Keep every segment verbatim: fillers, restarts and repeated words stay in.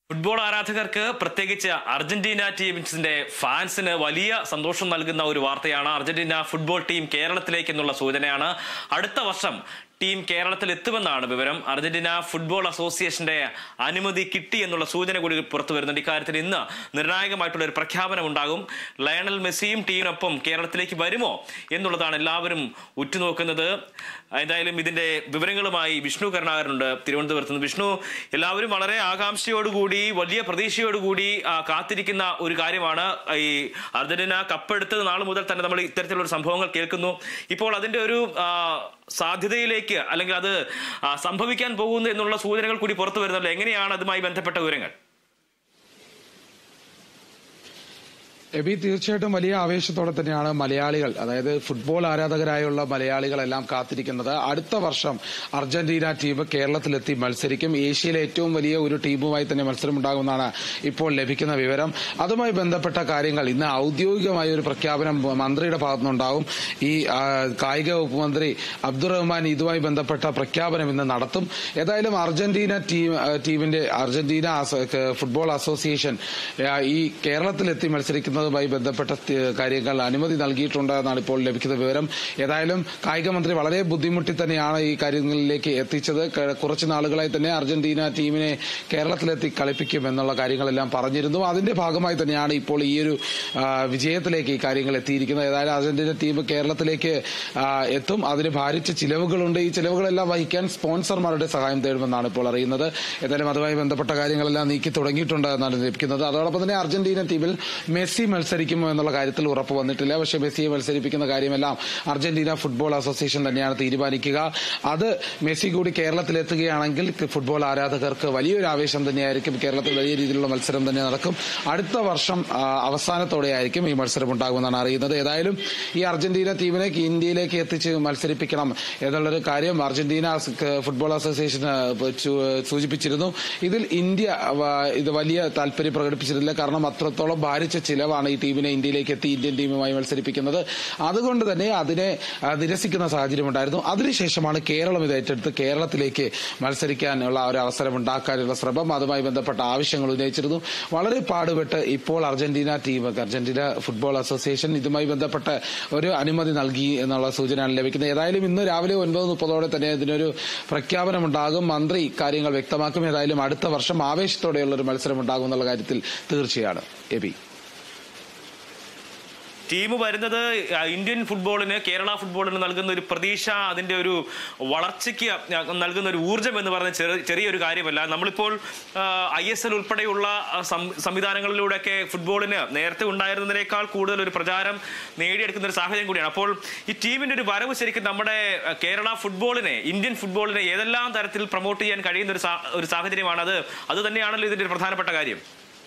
Football ആരാധകർക്ക് പ്രത്യേകിച്ച് Argentina ടീമിന്റെ ഫാൻസിന് വലിയ സന്തോഷം നൽകുന്ന ഒരു വാർത്തയാണ്. അർജന്റീന ഫുട്ബോൾ ടീം കേരളത്തിലേക്ക് എന്നുള്ള സൂചനയാണ്. അടുത്ത വർഷം ടീം കേരളത്തിൽ എത്തുമെന്നാണ് വിവരം. അർജന്റീന ഫുട്ബോൾ അസോസിയേഷന്റെ അനുമതി കിട്ടി എന്നുള്ള സൂചന കൂടി പുറത്തു വരുന്നുണ്ട്. ഇക്കാര്യത്തിൽ ഇന്ന് നിർണായകമായിട്ടുള്ള ഒരു പ്രഖ്യാപനം ഉണ്ടാകും. ലയണൽ മെസ്സിയും ടീമിനൊപ്പം കേരളത്തിലേക്ക് വരുമോ എന്നുള്ളതാണ് എല്ലാവരും ഉറ്റുനോക്കുന്നത്. എന്തായാലും ഇതിന്റെ വിവരങ്ങളുമായി വിഷ്ണു കരുണാകരനുണ്ട് തിരുവനന്തപുരത്ത് നിന്ന്. വിഷ്ണു, എല്ലാവരും വളരെ ആകാംക്ഷയോടുകൂടി വലിയ പ്രതീക്ഷയോടുകൂടി കാത്തിരിക്കുന്ന ഒരു കാര്യമാണ് ഈ അർജന്റീന കപ്പെടുത്തത് നാൾ മുതൽ തന്നെ നമ്മൾ ഇത്തരത്തിലുള്ള സംഭവങ്ങൾ കേൾക്കുന്നു. ഇപ്പോൾ അതിന്റെ ഒരു സാധ്യതയിലേക്ക് അല്ലെങ്കിൽ അത് സംഭവിക്കാൻ പോകുന്നു എന്നുള്ള സൂചനകൾ കൂടി പുറത്തു വരുന്നല്ലോ. എങ്ങനെയാണ് അതുമായി ബന്ധപ്പെട്ട വിവരങ്ങൾ? എബി, തീർച്ചയായിട്ടും വലിയ ആവേശത്തോടെ തന്നെയാണ് മലയാളികൾ, അതായത് ഫുട്ബോൾ ആരാധകരായുള്ള മലയാളികളെല്ലാം കാത്തിരിക്കുന്നത്. അടുത്ത വർഷം അർജന്റീന ടീം കേരളത്തിലെത്തി മത്സരിക്കും. ഏഷ്യയിലെ ഏറ്റവും വലിയ ഒരു ടീമുമായി തന്നെ മത്സരമുണ്ടാകുമെന്നാണ് ഇപ്പോൾ ലഭിക്കുന്ന വിവരം. അതുമായി ബന്ധപ്പെട്ട കാര്യങ്ങൾ ഇന്ന് ഔദ്യോഗികമായ ഒരു പ്രഖ്യാപനം മന്ത്രിയുടെ ഭാഗത്തുനിന്നുണ്ടാകും. ഈ കായിക വകുപ്പ് മന്ത്രി അബ്ദുറഹ്മാൻ ഇതുമായി ബന്ധപ്പെട്ട പ്രഖ്യാപനം ഇന്ന് നടത്തും. ഏതായാലും അർജന്റീന ടീം ടീമിന്റെ അർജന്റീന ഫുട്ബോൾ അസോസിയേഷൻ ഈ കേരളത്തിലെത്തി മത്സരിക്കുന്നത് ുമായി ബന്ധപ്പെട്ട കാര്യങ്ങൾ അനുമതി നൽകിയിട്ടുണ്ട് എന്നാണ് ഇപ്പോൾ ലഭിക്കുന്ന വിവരം. ഏതായാലും കായിക മന്ത്രി വളരെ ബുദ്ധിമുട്ടി തന്നെയാണ് ഈ കാര്യങ്ങളിലേക്ക് എത്തിച്ചത്. കുറച്ചു നാളുകളായി തന്നെ അർജന്റീന ടീമിനെ കേരളത്തിലെത്തി കളിപ്പിക്കും എന്നുള്ള കാര്യങ്ങളെല്ലാം പറഞ്ഞിരുന്നു. അതിന്റെ ഭാഗമായി തന്നെയാണ് ഇപ്പോൾ ഈ ഒരു വിജയത്തിലേക്ക് ഈ കാര്യങ്ങൾ എത്തിയിരിക്കുന്നത്. ഏതായാലും അർജന്റീന ടീം കേരളത്തിലേക്ക് എത്തും. അതിന് ഭാരിച്ച ചിലവുകളുണ്ട്. ഈ ചിലവുകളെല്ലാം വഹിക്കാൻ സ്പോൺസർമാരുടെ സഹായം തേടുമെന്നാണ് ഇപ്പോൾ അറിയുന്നത്. ഏതായാലും അതുമായി ബന്ധപ്പെട്ട കാര്യങ്ങളെല്ലാം നീക്കി തുടങ്ങിയിട്ടുണ്ട് എന്നാണ് ലഭിക്കുന്നത്. അതോടൊപ്പം തന്നെ അർജന്റീന ടീമിൽ മെസ്സി മത്സരിക്കുമോ എന്നുള്ള കാര്യത്തിൽ ഉറപ്പ് വന്നിട്ടില്ല. പക്ഷേ മെസ്സിയെ മത്സരിപ്പിക്കുന്ന കാര്യമെല്ലാം അർജന്റീന ഫുട്ബോൾ അസോസിയേഷൻ തന്നെയാണ് തീരുമാനിക്കുക. അത് മെസ്സി കൂടി കേരളത്തിലെത്തുകയാണെങ്കിൽ ഫുട്ബോൾ ആരാധകർക്ക് വലിയൊരു ആവേശം തന്നെയായിരിക്കും. കേരളത്തിൽ വലിയ രീതിയിലുള്ള മത്സരം തന്നെ നടക്കും. അടുത്ത വർഷം അവസാനത്തോടെയായിരിക്കും ഈ മത്സരം ഉണ്ടാകുമെന്നാണ് അറിയുന്നത്. ഏതായാലും ഈ അർജന്റീന ടീമിനെ ഇന്ത്യയിലേക്ക് എത്തിച്ച് മത്സരിപ്പിക്കണം എന്നുള്ളൊരു കാര്യം അർജന്റീന ഫുട്ബോൾ അസോസിയേഷൻ സൂചിപ്പിച്ചിരുന്നു. ഇതിൽ ഇന്ത്യ ഇത് വലിയ താല്പര്യം പ്രകടിപ്പിച്ചിട്ടില്ല. കാരണം അത്രത്തോളം ഭാരിച്ച ചിലവാണ് ഈ ടീമിനെ ഇന്ത്യയിലേക്ക് എത്തി ഇന്ത്യൻ ടീമുമായി മത്സരിപ്പിക്കുന്നത്. അതുകൊണ്ട് തന്നെ അതിനെ നിരസിക്കുന്ന സാഹചര്യം ഉണ്ടായിരുന്നു. അതിനുശേഷമാണ് കേരളം ഇത് ഏറ്റെടുത്ത് കേരളത്തിലേക്ക് മത്സരിക്കാനുള്ള ഒരു അവസരം ഉണ്ടാക്കാനുള്ള ശ്രമം, അതുമായി ബന്ധപ്പെട്ട ആവശ്യങ്ങൾ ഉന്നയിച്ചിരുന്നു. വളരെ പാടുപെട്ട് ഇപ്പോൾ Argentina team Argentina football association ഇതുമായി ബന്ധപ്പെട്ട ഒരു അനുമതി നൽകി എന്നുള്ള സൂചനയാണ് ലഭിക്കുന്നത്. ഏതായാലും ഇന്ന് രാവിലെ ഒൻപത് മുപ്പതോടെ തന്നെ ഇതിനൊരു പ്രഖ്യാപനം ഉണ്ടാകും. മന്ത്രി കാര്യങ്ങൾ വ്യക്തമാക്കും. ഏതായാലും അടുത്ത വർഷം ആവേശത്തോടെയുള്ള ഒരു മത്സരം ഉണ്ടാകും എന്നുള്ള കാര്യത്തിൽ തീർച്ചയാണ്. എബി, ടീം വരുന്നത് ഇന്ത്യൻ ഫുട്ബോളിന് കേരള ഫുട്ബോളിന് നൽകുന്ന ഒരു പ്രതീക്ഷ, അതിന്റെ ഒരു വളർച്ചയ്ക്ക് നൽകുന്ന ഒരു ഊർജ്ജം എന്ന് പറയുന്ന ചെറിയൊരു കാര്യമല്ല. നമ്മളിപ്പോൾ ഐ എസ് എൽ ഉൾപ്പെടെയുള്ള സംവിധാനങ്ങളിലൂടെയൊക്കെ ഫുട്ബോളിന് നേരത്തെ ഉണ്ടായിരുന്നതിനേക്കാൾ കൂടുതൽ ഒരു പ്രചാരം നേടിയെടുക്കുന്ന ഒരു സാഹചര്യം കൂടിയാണ്. അപ്പോൾ ഈ ടീമിന്റെ ഒരു വരവ് ശരിക്കും നമ്മുടെ കേരള ഫുട്ബോളിനെ, ഇന്ത്യൻ ഫുട്ബോളിനെ ഏതെല്ലാം തരത്തിൽ പ്രൊമോട്ട് ചെയ്യാൻ കഴിയുന്ന ഒരു സാഹചര്യമാണ്. അത് അത് തന്നെയാണല്ലോ ഇതിന്റെ ഒരു പ്രധാനപ്പെട്ട കാര്യം.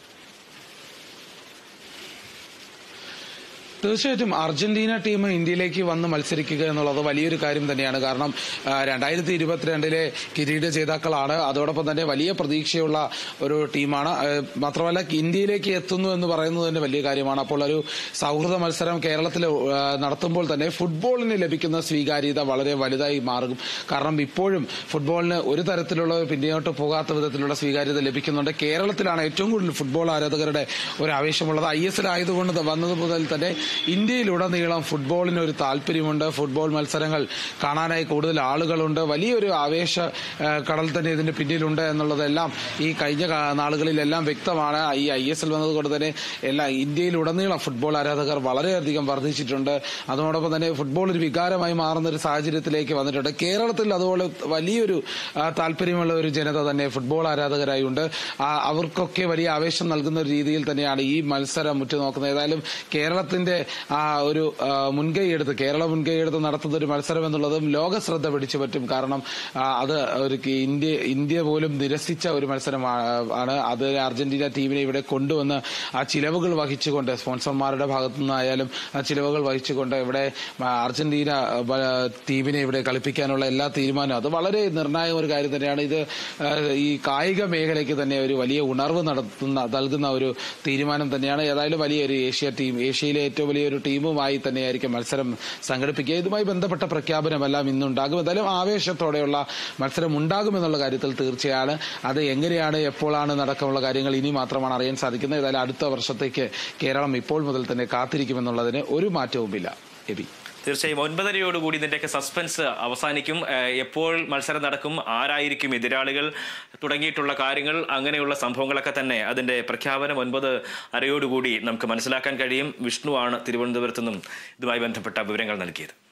തീർച്ചയായിട്ടും അർജന്റീന ടീം ഇന്ത്യയിലേക്ക് വന്ന് മത്സരിക്കുക എന്നുള്ളത് വലിയൊരു കാര്യം തന്നെയാണ്. കാരണം രണ്ടായിരത്തി ഇരുപത്തിരണ്ടിലെ കിരീട ജേതാക്കളാണ്. അതോടൊപ്പം തന്നെ വലിയ പ്രതീക്ഷയുള്ള ഒരു ടീമാണ്. മാത്രമല്ല ഇന്ത്യയിലേക്ക് എത്തുന്നു എന്ന് പറയുന്നത് തന്നെ വലിയ കാര്യമാണ്. അപ്പോൾ ഒരു സൗഹൃദ മത്സരം കേരളത്തിൽ നടത്തുമ്പോൾ തന്നെ ഫുട്ബോളിന് ലഭിക്കുന്ന സ്വീകാര്യത വളരെ വലുതായി മാറും. കാരണം ഇപ്പോഴും ഫുട്ബോളിന് ഒരു തരത്തിലുള്ള പിന്നോട്ട് പോകാത്ത വിധത്തിലുള്ള സ്വീകാര്യത ലഭിക്കുന്നുണ്ട്. കേരളത്തിലാണ് ഏറ്റവും കൂടുതൽ ഫുട്ബോൾ ആരാധകരുടെ ഒരു ആവേശമുള്ളത്. ഐ എസ് എൽ ആയതുകൊണ്ട് വന്നത് മുതൽ തന്നെ ഇന്ത്യയിലുടനീളം ഫുട്ബോളിന് ഒരു താല്പര്യമുണ്ട്. ഫുട്ബോൾ മത്സരങ്ങൾ കാണാനായി കൂടുതൽ ആളുകളുണ്ട്. വലിയൊരു ആവേശ കടൽ തന്നെ ഇതിന് പിന്നിലുണ്ട് എന്നുള്ളതെല്ലാം ഈ കഴിഞ്ഞ നാളുകളിലെല്ലാം വ്യക്തമാണ്. ഈ ഐ എസ് എൽ വന്നതുകൊണ്ട് തന്നെ എല്ലാ ഇന്ത്യയിലുടനീളം ഫുട്ബോൾ ആരാധകർ വളരെയധികം വർദ്ധിച്ചിട്ടുണ്ട്. അതോടൊപ്പം തന്നെ ഫുട്ബോൾ ഒരു വികാരമായി മാറുന്ന ഒരു സാഹചര്യത്തിലേക്ക് വന്നിട്ടുണ്ട്. കേരളത്തിൽ അതുപോലെ വലിയൊരു താല്പര്യമുള്ള ഒരു ജനത തന്നെ ഫുട്ബോൾ ആരാധകരായി ഉണ്ട്. അവർക്കൊക്കെ വലിയ ആവേശം നൽകുന്ന ഒരു രീതിയിൽ തന്നെയാണ് ഈ മത്സരം ഉറ്റുനോക്കുന്നത്. ഏതായാലും കേരളത്തിന്റെ ആ ഒരു മുൻകൈയെടുത്ത് കേരള മുൻകൈയെടുത്ത് നടത്തുന്ന ഒരു മത്സരം എന്നുള്ളതും ലോക ശ്രദ്ധ പിടിച്ചു പറ്റും. കാരണം അത് ഒരു ഇന്ത്യ ഇന്ത്യ പോലും നിരസിച്ച ഒരു മത്സരമാണ്. അത് അർജന്റീന ടീമിനെ ഇവിടെ കൊണ്ടുവന്ന് ആ ചിലവുകൾ വഹിച്ചുകൊണ്ട് സ്പോൺസർമാരുടെ ഭാഗത്തു നിന്നായാലും ആ ചിലവുകൾ വഹിച്ചുകൊണ്ട് ഇവിടെ അർജന്റീന ടീമിനെ ഇവിടെ കളിപ്പിക്കാനുള്ള എല്ലാ തീരുമാനവും അത് വളരെ നിർണായക ഒരു കാര്യം തന്നെയാണ്. ഇത് ഈ കായിക മേഖലയ്ക്ക് തന്നെ ഒരു വലിയ ഉണർവ് നടത്തുന്ന നൽകുന്ന ഒരു തീരുമാനം തന്നെയാണ്. ഏതായാലും വലിയൊരു ഏഷ്യ ടീം ഏഷ്യയിലെ ഏറ്റവും വലിയൊരു ടീമുമായി തന്നെയായിരിക്കും മത്സരം സംഘടിപ്പിക്കുക. ഇതുമായി ബന്ധപ്പെട്ട പ്രഖ്യാപനമെല്ലാം ഇന്നുണ്ടാകും. എന്തായാലും ആവേശത്തോടെയുള്ള മത്സരം ഉണ്ടാകുമെന്നുള്ള കാര്യത്തിൽ തീർച്ചയാണ്. അത് എങ്ങനെയാണ്, എപ്പോഴാണ് നടക്കമുള്ള കാര്യങ്ങൾ ഇനി മാത്രമാണ് അറിയാൻ സാധിക്കുന്നത്. ഏതായാലും അടുത്ത വർഷത്തേക്ക് കേരളം ഇപ്പോൾ മുതൽ തന്നെ കാത്തിരിക്കുമെന്നുള്ളതിന് ഒരു മാറ്റവുമില്ല. എബി, തീർച്ചയായും ഒൻപതരയോടുകൂടി ഇതിന്റെയൊക്കെ സസ്പെൻസ് അവസാനിക്കും. എപ്പോൾ മത്സരം നടക്കും, ആരായിരിക്കും എതിരാളികൾ തുടങ്ങിയിട്ടുള്ള കാര്യങ്ങൾ, അങ്ങനെയുള്ള സംഭവങ്ങളൊക്കെ തന്നെ അതിന്റെ പ്രഖ്യാപനം ഒൻപത് അരയോടുകൂടി നമുക്ക് മനസ്സിലാക്കാൻ കഴിയും. വിഷ്ണുവാണ് തിരുവനന്തപുരത്തു നിന്നും ഇതുമായി ബന്ധപ്പെട്ട വിവരങ്ങൾ നൽകിയത്.